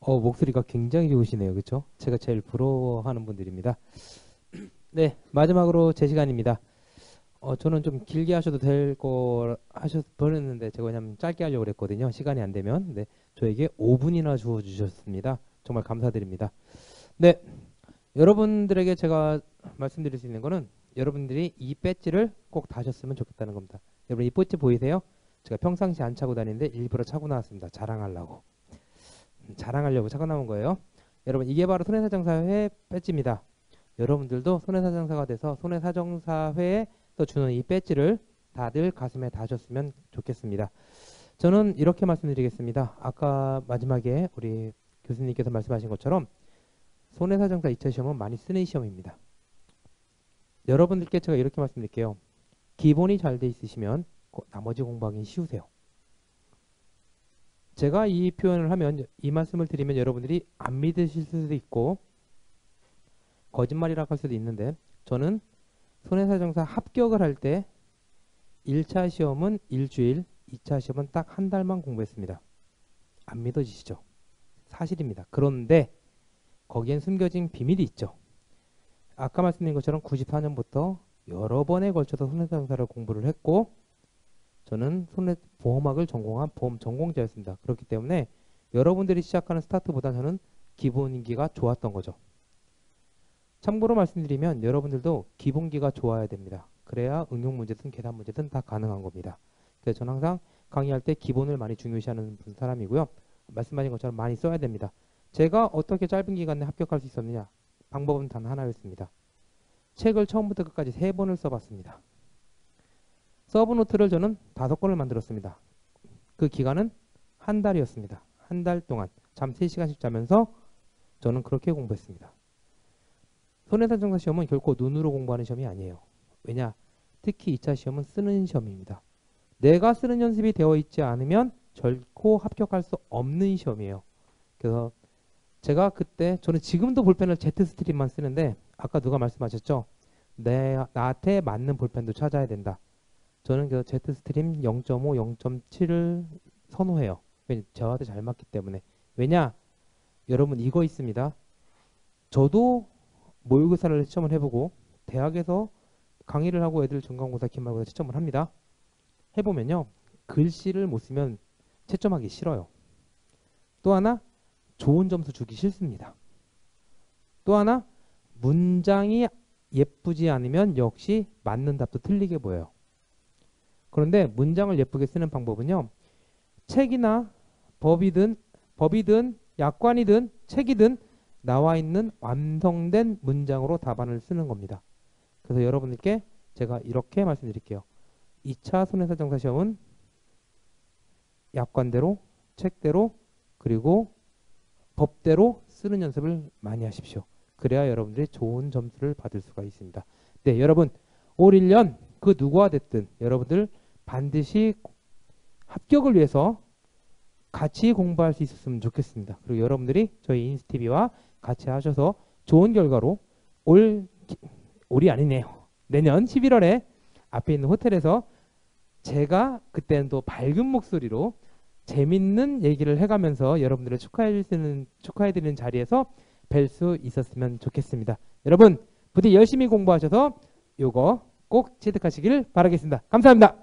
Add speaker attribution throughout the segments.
Speaker 1: 목소리가 굉장히 좋으시네요. 그렇죠? 제가 제일 부러워하는 분들입니다. 네, 마지막으로 제 시간입니다. 저는 좀 길게 하셔도 될 거 하셔서 보냈는데 제가 왜냐면 짧게 하려고 그랬거든요. 시간이 안 되면. 네, 저에게 5분이나 주어 주셨습니다. 정말 감사드립니다. 네, 여러분들에게 제가 말씀드릴 수 있는 거는 여러분들이 이 배지를 꼭 다셨으면 좋겠다는 겁니다. 여러분 이 배지 보이세요? 제가 평상시 안 차고 다니는데 일부러 차고 나왔습니다. 자랑하려고 차고 나온 거예요. 여러분 이게 바로 손해사정사회 배지입니다. 여러분들도 손해사정사가 돼서 손해사정사회에 또 주는 이 배지를 다들 가슴에 다셨으면 좋겠습니다. 저는 이렇게 말씀드리겠습니다. 아까 마지막에 우리 교수님께서 말씀하신 것처럼 손해사정사 2차 시험은 많이 쓰는 시험입니다. 여러분들께 제가 이렇게 말씀드릴게요. 기본이 잘 돼 있으시면 나머지 공부하기 쉬우세요. 제가 이 표현을 하면, 이 말씀을 드리면 여러분들이 안 믿으실 수도 있고 거짓말이라고 할 수도 있는데, 저는 손해사정사 합격을 할 때 1차 시험은 일주일, 2차 시험은 딱 한 달만 공부했습니다. 안 믿어지시죠? 사실입니다. 그런데 거기엔 숨겨진 비밀이 있죠. 아까 말씀드린 것처럼 94년부터 여러 번에 걸쳐서 손해사정사를 공부를 했고, 저는 보험학을 전공한 보험 전공자였습니다. 그렇기 때문에 여러분들이 시작하는 스타트보다 저는 기본기가 좋았던 거죠. 참고로 말씀드리면 여러분들도 기본기가 좋아야 됩니다. 그래야 응용 문제든 계산 문제든 다 가능한 겁니다. 그래서 저는 항상 강의할 때 기본을 많이 중요시하는 사람이고요. 말씀하신 것처럼 많이 써야 됩니다. 제가 어떻게 짧은 기간에 합격할 수 있었느냐? 방법은 단 하나였습니다. 책을 처음부터 끝까지 3번을 써봤습니다. 서브노트를 저는 5권을 만들었습니다. 그 기간은 한 달이었습니다. 한 달 동안 잠 3시간씩 자면서 저는 그렇게 공부했습니다. 손해사정사 시험은 결코 눈으로 공부하는 시험이 아니에요. 왜냐? 특히 2차 시험은 쓰는 시험입니다. 내가 쓰는 연습이 되어 있지 않으면 결코 합격할 수 없는 시험이에요. 그래서 제가 그때, 저는 지금도 볼펜을 Z스트림만 쓰는데 아까 누가 말씀하셨죠? 나한테 맞는 볼펜도 찾아야 된다. 저는 그래서 Z스트림 0.5, 0.7을 선호해요. 저한테 잘 맞기 때문에. 왜냐? 여러분 이거 있습니다. 저도 모의고사를 시험을 해보고 대학에서 강의를 하고 애들 중간고사, 기말고사 채점을 합니다. 해보면요. 글씨를 못 쓰면 채점하기 싫어요. 또 하나, 좋은 점수 주기 싫습니다. 또 하나, 문장이 예쁘지 않으면 역시 맞는 답도 틀리게 보여요. 그런데 문장을 예쁘게 쓰는 방법은요. 책이나 법이든 약관이든 책이든 나와 있는 완성된 문장으로 답안을 쓰는 겁니다. 그래서 여러분들께 제가 이렇게 말씀드릴게요. 2차 손해사정사 시험은 약관대로, 책대로, 그리고 법대로 쓰는 연습을 많이 하십시오. 그래야 여러분들이 좋은 점수를 받을 수가 있습니다. 네, 여러분 올 1년 그 누구와 됐든 여러분들 반드시 합격을 위해서 같이 공부할 수 있었으면 좋겠습니다. 그리고 여러분들이 저희 인스티비와 같이 하셔서 좋은 결과로 올이 아니네요. 내년 11월에 앞에 있는 호텔에서 제가 그때는 또 밝은 목소리로 재밌는 얘기를 해가면서 여러분들을 축하해드리는 자리에서 뵐 수 있었으면 좋겠습니다. 여러분 부디 열심히 공부하셔서 요거 꼭 취득하시길 바라겠습니다. 감사합니다.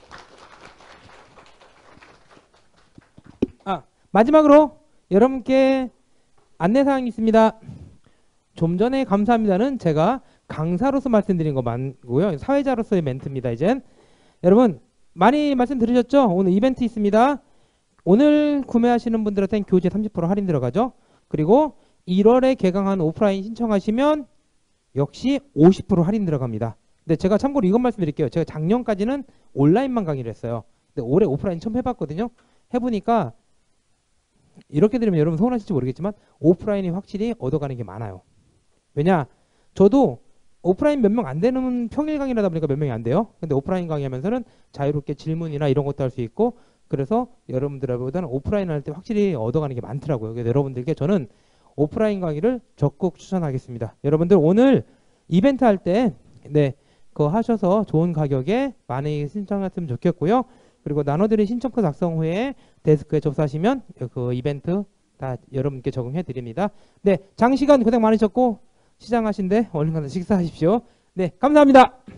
Speaker 1: 마지막으로 여러분께 안내사항이 있습니다. 좀 전에 감사합니다는 제가 강사로서 말씀드린 거 맞고요. 사회자로서의 멘트입니다. 이젠 여러분 많이 말씀 들으셨죠? 오늘 이벤트 있습니다. 오늘 구매하시는 분들한테는 교재 30% 할인 들어가죠. 그리고 1월에 개강한 오프라인 신청하시면 역시 50% 할인 들어갑니다. 근데 제가 참고로 이건 말씀드릴게요. 제가 작년까지는 온라인만 강의를 했어요. 근데 올해 오프라인 처음 해봤거든요. 해보니까 이렇게 들으면 여러분 서운하실지 모르겠지만 오프라인이 확실히 얻어가는 게 많아요. 왜냐? 저도 오프라인 몇 명 안 되는 평일 강의를 하다 보니까 몇 명이 안 돼요. 근데 오프라인 강의하면서는 자유롭게 질문이나 이런 것도 할 수 있고, 그래서 여러분들보다는 오프라인 할 때 확실히 얻어가는 게 많더라고요. 그래서 여러분들께 저는 오프라인 강의를 적극 추천하겠습니다. 여러분들 오늘 이벤트 할 때 그거 하셔서 좋은 가격에 많이 신청했으면 좋겠고요. 그리고 나눠드린 신청서 작성 후에 데스크에 접수하시면 그 이벤트 다 여러분께 적용해 드립니다. 네, 장시간 고생 많으셨고 시장하신데 얼른 가서 식사하십시오. 네, 감사합니다.